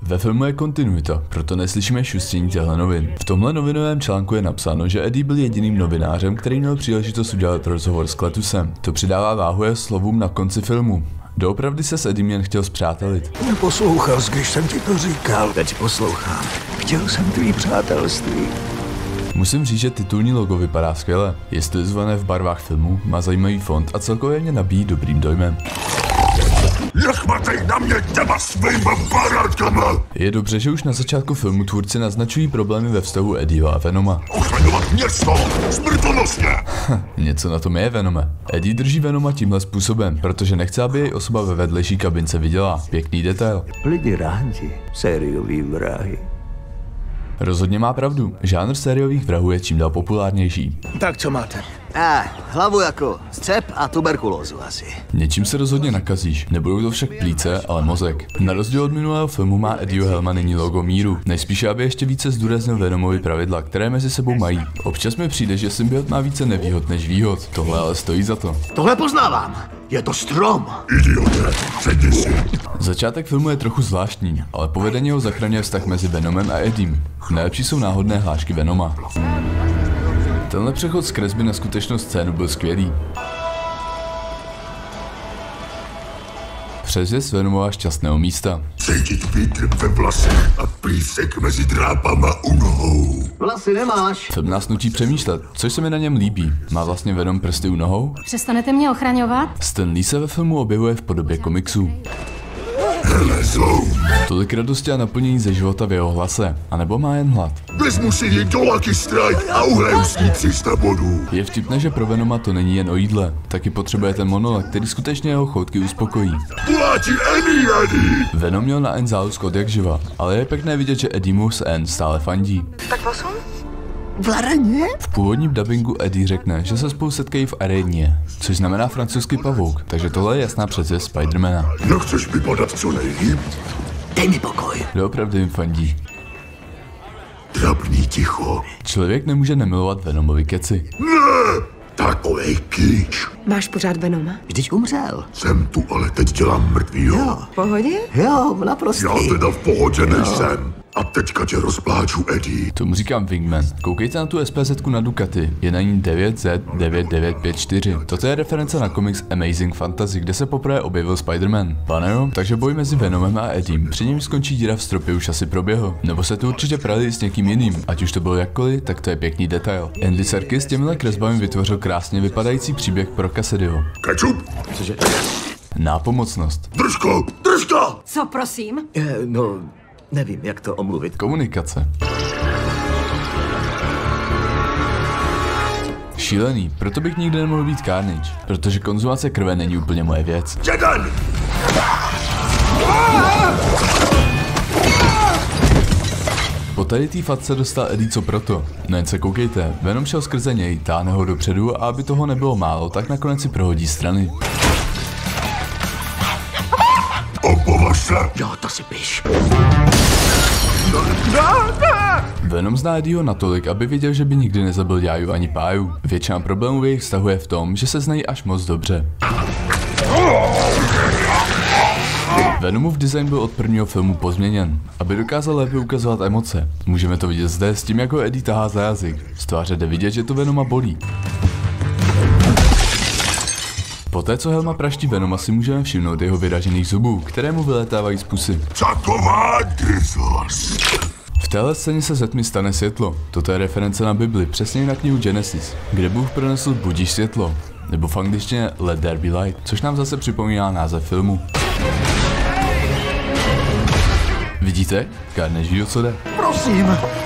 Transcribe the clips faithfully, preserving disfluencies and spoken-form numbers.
Ve filmu je kontinuita, proto neslyšíme šustění těchto novin. V tomhle novinovém článku je napsáno, že Eddie byl jediným novinářem, který měl příležitost udělat rozhovor s Cletusem. To přidává váhu jeho slovům na konci filmu. Doopravdy se s Eddiem jen chtěl spřátelit. Neposlouchal jsi, když jsem ti to říkal. Teď poslouchám. Chtěl jsem tvý přátelství. Musím říct, že titulní logo vypadá skvěle. Je stylizované v barvách filmu, má zajímavý font a celkově mě nabíjí dobrým dojmem. Nechmatej na mě těma svýma barátkama! Je dobře, že už na začátku filmu tvůrci naznačují problémy ve vztahu Eddieho a Venoma. Ochraňovat město! Smrtonosně! Něco na tom je, Venome. Eddie drží Venoma tímhle způsobem, protože nechce, aby jej osoba ve vedlejší kabince viděla. Pěkný detail. Lidi rádi sériový vrahy. Rozhodně má pravdu. Žánr sériových vrahů je čím dál populárnější. Tak co máte? Eh, hlavu jako střep a tuberkulózu asi. Něčím se rozhodně nakazíš. Nebudou to však plíce, ale mozek. Na rozdíl od minulého filmu má Eddieho helma nyní logo míru. Nejspíše, aby ještě více zdůraznil Venomovi pravidla, které mezi sebou mají. Občas mi přijde, že symbiot má více nevýhod než výhod. Tohle ale stojí za to. Tohle poznávám. Je to strom. Idiote, sedni si. Začátek filmu je trochu zvláštní, ale povedeně ho zachraňuje vztah mezi Venomem a Eddiem. Nejlepší jsou náhodné hlášky Venoma. Tenhle přechod z kresby na skutečnou scénu byl skvělý. Přezvěst Venomova šťastného místa. Cítit vítr ve vlasech a písek mezi drápama u nohou. Vlasy nemáš. Film nás nutí přemýšlet, což se mi na něm líbí. Má vlastně Venom prsty u nohou? Přestanete mě ochraňovat? Stan Lee se ve filmu objevuje v podobě komiksů. Hele, jsou. Tolik radosti a naplnění ze života v jeho hlase, anebo má jen hlad. Vezmu si ji do Lucky Strike a uhraju s ní tři sta bodů. Je vtipné, že pro Venoma to není jen o jídle, taky potřebuje ten monolog, který skutečně jeho choutky uspokojí. Pláti Eddie, Eddie! Venom měl na N zálusk od jak živa, ale je pěkné vidět, že Eddie mu s N stále fandí. Tak posun. Vlaraně? V původním dabingu Eddie řekne, že se spolu setkají v aréně, což znamená francouzský pavouk, takže tohle je jasná předzvěst Spidermana. Nechceš vypadat co nejlíp? Dej mi pokoj. Doopravdy jim fandí. Trapný ticho. Člověk nemůže nemilovat Venomovi keci. Ne! Takovej kýč. Máš pořád Venoma? Vždyť umřel. Jsem tu, ale teď dělám mrtvýho. Jo. V pohodě? Jo, naprosto. Já teda v pohodě nejsem. A teďka tě rozpláču, Eddie. Tomu říkám Wingman. Koukejte na tu S P Z ku na Ducati, je na ní devět Z devět devět pět čtyři. Toto je reference na komiks Amazing Fantasy, kde se poprvé objevil Spider-Man. Pane jo, takže boj mezi Venomem a Eddiem, při něm skončí díra v stropě už asi proběhl. Nebo se tu určitě prali s někým jiným, ať už to bylo jakkoliv, tak to je pěkný detail. Andy Serkis s těmihle kresbami vytvořil krásně vypadající příběh pro Cassidyho. Kečup! Cože? Nápomocnost. Držko! Držko! Co prosím? Eh, no, nevím, jak to omluvit. Komunikace. Šílený, proto bych nikdy nemohl být Carnage, protože konzumace krve není úplně moje věc. Jeden! Po tady tý fatce dostal Eddie co proto. No jen se koukejte, Venom šel skrze něj, táhne ho dopředu a aby toho nebylo málo, tak nakonec si prohodí strany. Opovaž se! Jo, to si piš. Venom zná Eddieho natolik, aby věděl, že by nikdy nezabil Jáju ani Páju. Většina problémů v jejich vztahu je v tom, že se znají až moc dobře. Venomův design byl od prvního filmu pozměněn, aby dokázal lépe ukazovat emoce. Můžeme to vidět zde s tím, jako Eddie tahá za jazyk. Z tváře jde vidět, že to Venoma bolí. Poté, co helma praští Venoma, si můžeme všimnout jeho vyražených zubů, které mu vylétávají z pusy. Taková drzos! V téhle scéně se ze tmy stane světlo. Toto je reference na Bibli, přesně na knihu Genesis, kde Bůh pronesl budíš světlo, nebo v angličtině Let there be light, což nám zase připomíná název filmu. Vidíte? Carnage ví, o co jde. Prosím.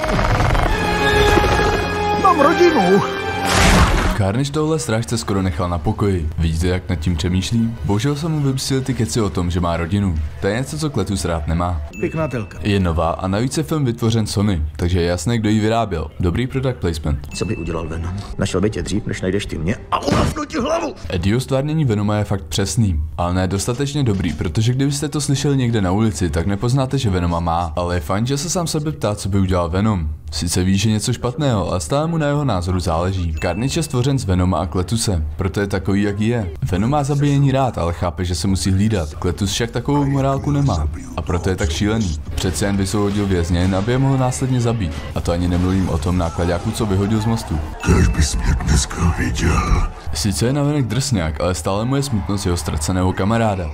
Mám rodinu. Carnage tohle strážce skoro nechal na pokoji. Vidíte, jak nad tím přemýšlí? Bohužel se mu vypsily ty keci o tom, že má rodinu. To je něco, co Cletus rád nemá. Pěkná telka. Je nová a navíc je film vytvořen Sony, takže je jasné, kdo ji vyráběl. Dobrý product placement. Co by udělal Venom? Našel by tě dřív, než najdeš ty mě a urafnu ti hlavu. Eddieho stvárnění Venoma je fakt přesný, ale ne dostatečně dobrý, protože kdybyste to slyšeli někde na ulici, tak nepoznáte, že Venoma má. Ale je fajn, že se sám sebe ptá, co by udělal Venom. Sice ví, že něco špatného, ale stále mu na jeho názoru záleží. Carnage je stvořen z Venoma a Cletuse, proto je takový, jaký je. Venom má zabíjení rád, ale chápe, že se musí hlídat. Cletus však takovou morálku nemá a proto je tak šílený. Přece jen vysvobodil vězně, aby je mohl následně zabít. A to ani nemluvím o tom nákladáku, co vyhodil z mostu. Kéž bys mě dneska viděl. Sice je navenek drsňák, ale stále mu je smutnost jeho ztraceného kamaráda.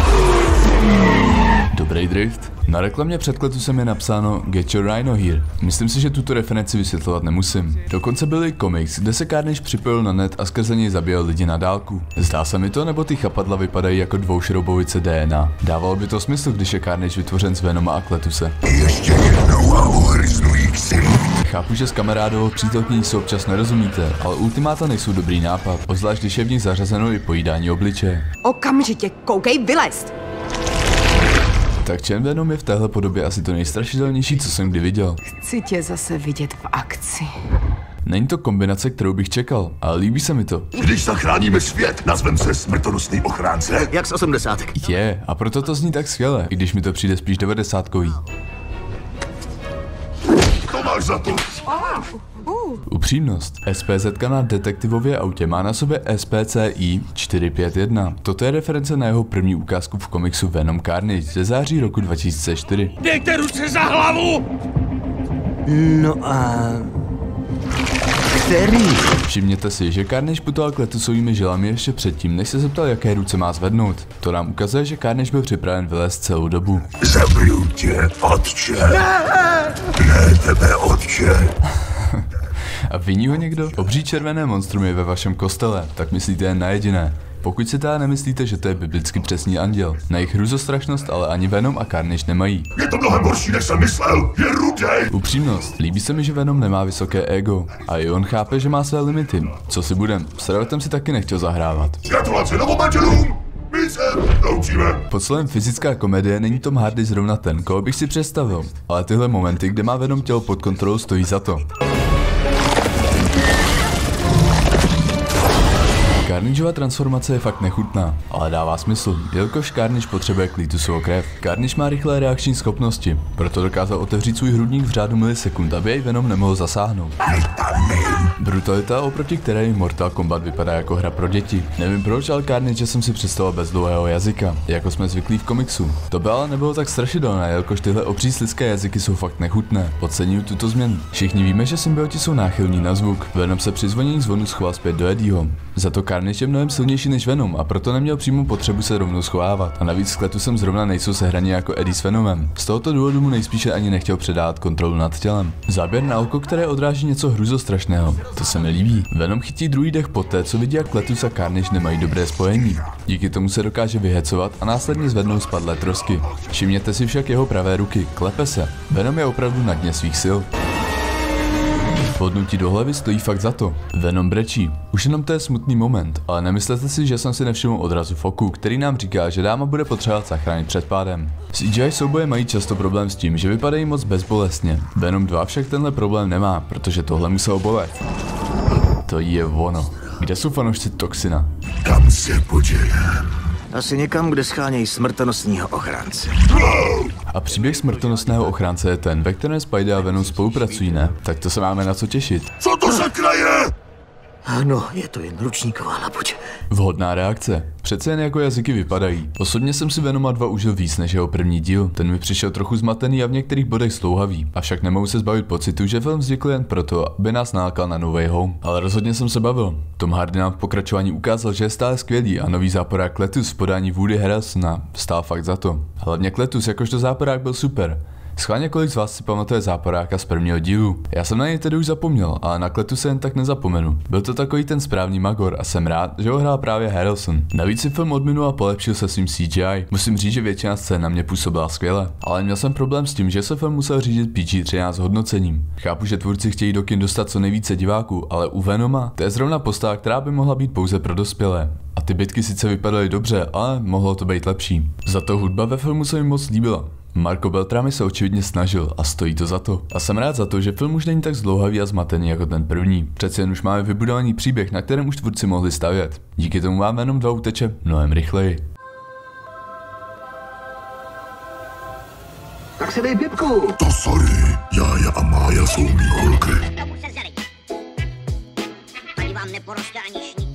Dobrý drift. Na reklamě před Cletusem je napsáno Get your rhino here. Myslím si, že tuto referenci vysvětlovat nemusím. Dokonce byl i komiks, kde se Carnage připojil na net a skrze něj zabíjel lidi na dálku. Zdá se mi to, nebo ty chapadla vypadají jako dvoušroubovice D N A. Dávalo by to smysl, když je Carnage vytvořen z Venoma a Cletuse. Ještě jednou a uhryznu jí ksicht. Chápu, že s kamarádovou přítelkyní se občas nerozumíte, ale ultimáta nejsou dobrý nápad, obzvlášť když je v nich zařazeno i pojídání obličeje. Okamžitě koukej vylézt! Tak Chen Venom je v téhle podobě asi to nejstrašidelnější, co jsem kdy viděl. Chci tě zase vidět v akci. Není to kombinace, kterou bych čekal, ale líbí se mi to. Když zachráníme svět, nazvem se smrtonosný ochránce. Jak z osmdesátek. Je, a proto to zní tak skvěle, i když mi to přijde spíš devadesátkový. To máš za to. Upřímnost. S P Z na detektivově autě má na sobě S P C I čtyři pět jedna. Toto je reference na jeho první ukázku v komiksu Venom Carnage ze září roku dva tisíce čtyři. Dejte ruce za hlavu! No a... Který? Všimněte si, že Carnage putoval Cletusovými žilami ještě předtím, než se zeptal, jaké ruce má zvednout. To nám ukazuje, že Carnage byl připraven vylézt celou dobu. Zabiju tě, otče. Ne, tebe, otče. A viní ho někdo? Obří červené monstrum je ve vašem kostele, tak myslíte jen na jediné. Pokud si teda nemyslíte, že to je biblicky přesný anděl. Na jejich hruzostrašnost ale ani Venom a Carnage nemají. Je to mnohem horší, než jsem myslel. Je rudej. Upřímnost. Líbí se mi, že Venom nemá vysoké ego. A i on chápe, že má své limity. Co si budem? S Revetem si taky nechtěl zahrávat. Gratulace novomanželům. My se loučíme. Po celém fyzická komedie není Tom Hardy zrovna ten, koho bych si představil. Ale tyhle momenty, kde má Venom tělo pod kontrolou, stojí za to. Carnageova transformace je fakt nechutná, ale dává smysl, jelikož Carnage potřebuje Cletusovou krev. Carnage má rychlé reakční schopnosti, proto dokázal otevřít svůj hrudník v řádu milisekund, aby jej Venom nemohl zasáhnout. Brutalita, oproti které Mortal Kombat vypadá jako hra pro děti. Nevím proč, ale Carnage jsem si představil bez dlouhého jazyka, jako jsme zvyklí v komiksu. To by ale nebylo tak strašidelné, jelikož tyhle obří lidské jazyky jsou fakt nechutné. Podceňuji tuto změnu. Všichni víme, že symbioti jsou náchylní na zvuk. Venom se při zvonění zvonu schoval zpět do Eddieho. Za to Carnage je mnohem silnější než Venom a proto neměl přímou potřebu se rovnou schovávat. A navíc s Cletusem zrovna nejsou sehraní jako Eddie s Venomem. Z tohoto důvodu mu nejspíše ani nechtěl předávat kontrolu nad tělem. Záběr na oko, které odráží něco hruzostrašného. To se mi líbí. Venom chytí druhý dech poté, co vidí, jak Cletus a Carnage nemají dobré spojení. Díky tomu se dokáže vyhecovat a následně zvednou spadlé trosky. Všimněte si však jeho pravé ruky, klepe se. Venom je opravdu na dně svých sil. Podnutí do hlavy stojí fakt za to. Venom brečí. Už jenom to je smutný moment, ale nemyslete si, že jsem si nevšiml odrazu v oku, který nám říká, že dáma bude potřebovat zachránit před pádem. C G I souboje mají často problém s tím, že vypadají moc bezbolestně. Venom dva však tenhle problém nemá, protože tohle muselo bolet. To je ono. Kde jsou fanoušci Toxina? Kam se podělám? Asi někam, kde schánějí smrtonosního ochránce. A příběh smrtonosného ochránce je ten, ve kterém Spidey a Venom spolupracují, ne? Tak to se máme na co těšit. Co to sakra je? Ano, je to jen ručníková labuť. Vhodná reakce. Přece jen jako jazyky vypadají. Osobně jsem si Venoma dva užil víc než jeho první díl. Ten mi přišel trochu zmatený a v některých bodech slouhavý. Avšak nemohu se zbavit pocitu, že film vznikl jen proto, aby nás nákal na No Way Home. Ale rozhodně jsem se bavil. Tom Hardy nám v pokračování ukázal, že je stále skvělý a nový záporák Cletus v podání Woody Harrelsona stál fakt za to. Hlavně Cletus jakožto záporák byl super. Schválně kolik z vás si pamatuje záporáka z prvního dílu. Já jsem na něj tedy už zapomněl, ale na Cletuse jen tak nezapomenu. Byl to takový ten správný Magor a jsem rád, že ho hrál právě Harrelson. Navíc si film odminul a polepšil se svým C G I. Musím říct, že většina scén na mě působila skvěle. Ale měl jsem problém s tím, že se film musel řídit P G třináct hodnocením. Chápu, že tvůrci chtějí do kin dostat co nejvíce diváků, ale u Venoma to je zrovna postava, která by mohla být pouze pro dospělé. A ty bitky sice vypadaly dobře, ale mohlo to být lepší. Za to hudba ve filmu se mi moc líbila. Marco Beltrami se očividně snažil a stojí to za to. A jsem rád za to, že film už není tak zdlouhavý a zmatený jako ten první. Přece jen už máme vybudovaný příběh, na kterém už tvůrci mohli stavět. Díky tomu vám Venom dva uteče mnohem rychleji. Tak si dej pětku. To sorry, Jája a Mája jsou mý holky. Tomu se zeleň. Ani vám neporoste ani šník.